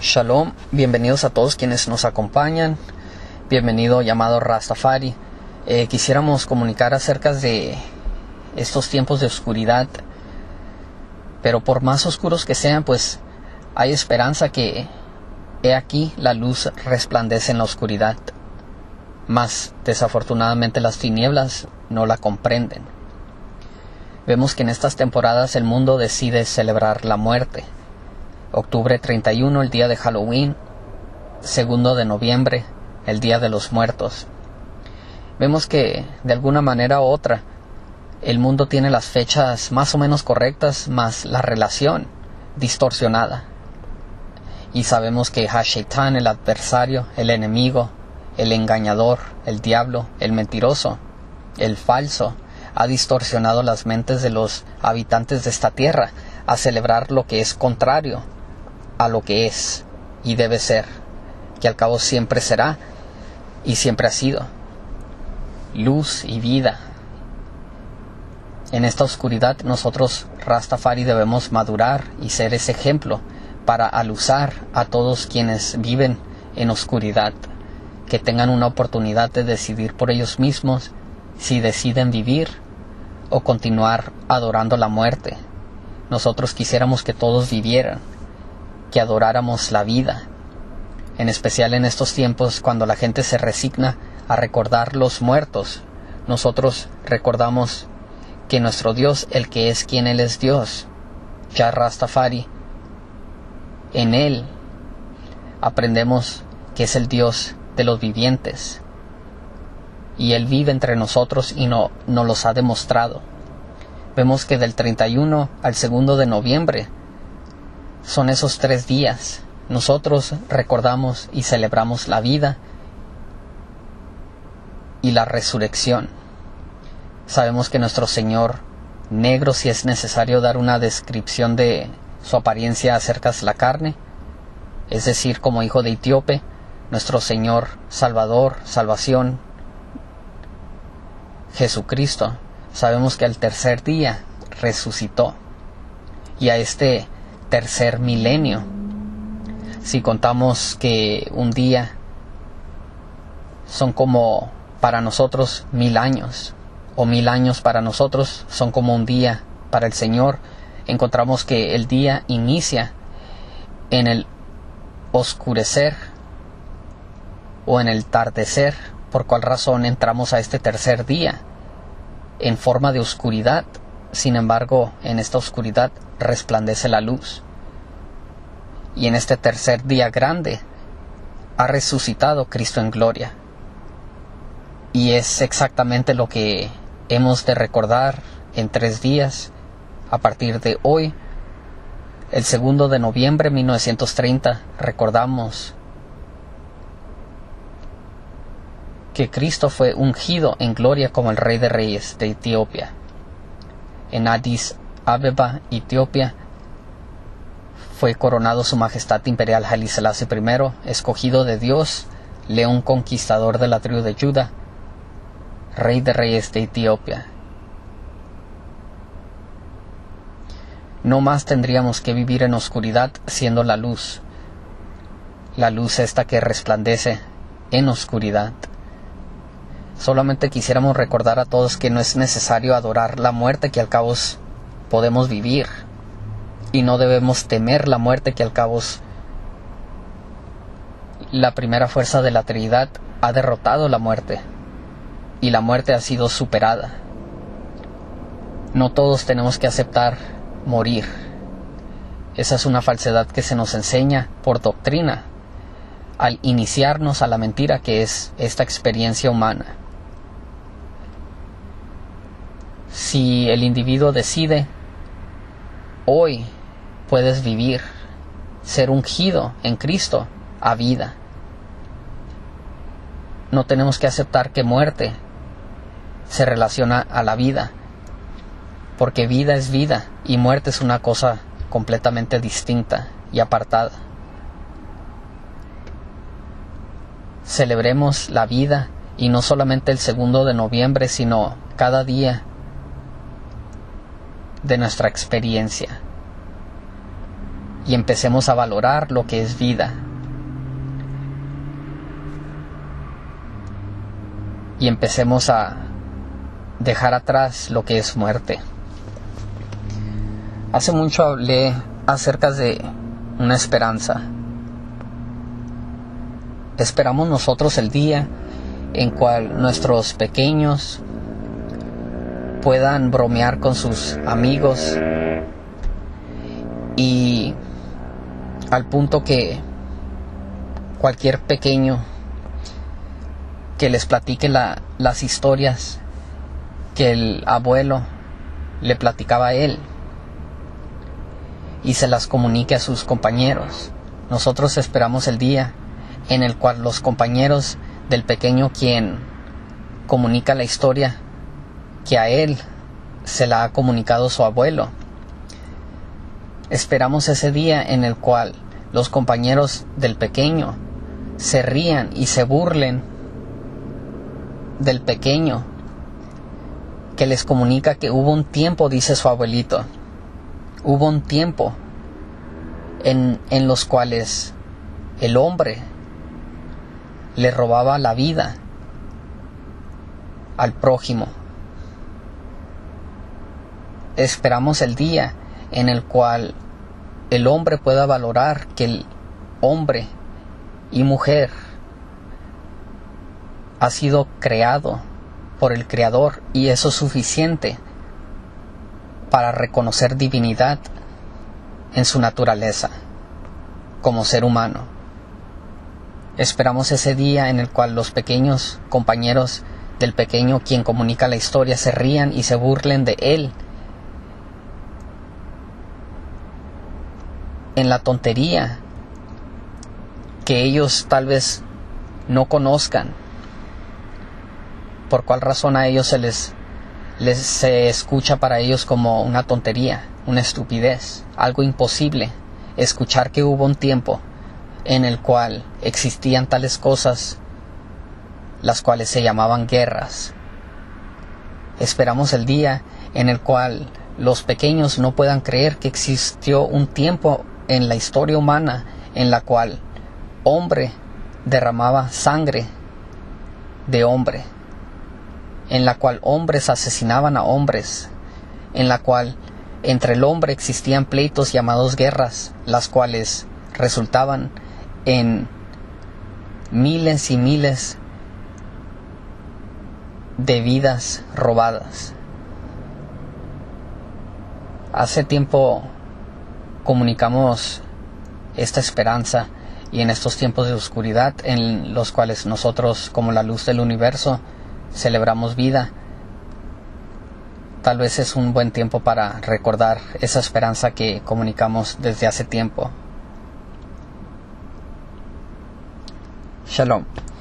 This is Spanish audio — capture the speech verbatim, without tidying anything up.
Shalom, bienvenidos a todos quienes nos acompañan. Bienvenido llamado Rastafari. Eh, quisiéramos comunicar acerca de estos tiempos de oscuridad, pero por más oscuros que sean, pues hay esperanza que he aquí la luz resplandece en la oscuridad, mas desafortunadamente las tinieblas no la comprenden. Vemos que en estas temporadas el mundo decide celebrar la muerte. Octubre treinta y uno, el día de Halloween. Segundo de noviembre, el día de los muertos. Vemos que de alguna manera u otra el mundo tiene las fechas más o menos correctas, más la relación distorsionada. Y sabemos que Ha-Shaytan, el adversario, el enemigo, el engañador, el diablo, el mentiroso, el falso, ha distorsionado las mentes de los habitantes de esta tierra a celebrar lo que es contrario a lo que es y debe ser, que al cabo siempre será y siempre ha sido luz y vida. En esta oscuridad nosotros Rastafari debemos madurar y ser ese ejemplo para alusar a todos quienes viven en oscuridad, que tengan una oportunidad de decidir por ellos mismos si deciden vivir o continuar adorando la muerte. Nosotros quisiéramos que todos vivieran, que adoráramos la vida, en especial en estos tiempos cuando la gente se resigna a recordar los muertos. Nosotros recordamos que nuestro Dios, el que es quien Él es Dios, Yah Rastafari, en Él aprendemos que es el Dios de los vivientes, y Él vive entre nosotros y no, nos los ha demostrado. Vemos que del treinta y uno al segundo de noviembre son esos tres días. Nosotros recordamos y celebramos la vida y la resurrección. Sabemos que nuestro Señor negro, si es necesario dar una descripción de su apariencia acerca de la carne, es decir, como hijo de etíope, nuestro Señor Salvador, salvación, Jesucristo, sabemos que al tercer día resucitó. Y a este tercer milenio, si contamos que un día son como para nosotros mil años, o mil años para nosotros son como un día para el Señor, encontramos que el día inicia en el oscurecer o en el atardecer, por cual razón entramos a este tercer día en forma de oscuridad. Sin embargo, en esta oscuridad resplandece la luz. Y en este tercer día grande ha resucitado Cristo en gloria. Y es exactamente lo que hemos de recordar en tres días, a partir de hoy. El segundo de noviembre de mil novecientos treinta recordamos que Cristo fue ungido en gloria como el Rey de Reyes de Etiopía. En Addis Abeba, Etiopía, fue coronado su Majestad Imperial Haile Selassie primero, escogido de Dios, león conquistador de la tribu de Judá, Rey de Reyes de Etiopía. No más tendríamos que vivir en oscuridad, siendo la luz, la luz esta que resplandece en oscuridad. Solamente quisiéramos recordar a todos que no es necesario adorar la muerte, que al cabo podemos vivir, y no debemos temer la muerte, que al cabo la primera fuerza de la Trinidad ha derrotado la muerte y la muerte ha sido superada. No todos tenemos que aceptar morir. Esa es una falsedad que se nos enseña por doctrina al iniciarnos a la mentira que es esta experiencia humana. Si el individuo decide, hoy puedes vivir, ser ungido en Cristo a vida. No tenemos que aceptar que muerte se relaciona a la vida, porque vida es vida y muerte es una cosa completamente distinta y apartada. Celebremos la vida, y no solamente el segundo de noviembre, sino cada día de nuestra experiencia. y empecemos a valorar lo que es vida. Y empecemos a dejar atrás lo que es muerte. Hace mucho hablé acerca de una esperanza. Esperamos nosotros el día en cual nuestros pequeños puedan bromear con sus amigos y al punto que cualquier pequeño que les platique la, las historias que el abuelo le platicaba a él y se las comunique a sus compañeros. Nosotros esperamos el día en el cual los compañeros del pequeño quien comunica la historia que a él se la ha comunicado su abuelo. Esperamos ese día en el cual los compañeros del pequeño se rían y se burlen del pequeño que les comunica que hubo un tiempo, dice su abuelito, hubo un tiempo en, en los cuales el hombre le robaba la vida al prójimo. Esperamos el día en el cual el hombre pueda valorar que el hombre y mujer ha sido creado por el Creador y eso es suficiente para reconocer divinidad en su naturaleza como ser humano. Esperamos ese día en el cual los pequeños compañeros del pequeño quien comunica la historia se rían y se burlen de él en la tontería que ellos tal vez no conozcan, por cuál razón a ellos se les, les se escucha para ellos como una tontería, una estupidez, algo imposible. Escuchar que hubo un tiempo en el cual existían tales cosas, las cuales se llamaban guerras. Esperamos el día en el cual los pequeños no puedan creer que existió un tiempo en la historia humana en la cual hombre derramaba sangre de hombre, en la cual hombres asesinaban a hombres, en la cual entre el hombre existían pleitos llamados guerras, las cuales resultaban en miles y miles de vidas robadas. Hace tiempo comunicamos esta esperanza y en estos tiempos de oscuridad en los cuales nosotros como la luz del universo celebramos vida, tal vez es un buen tiempo para recordar esa esperanza que comunicamos desde hace tiempo. Shalom.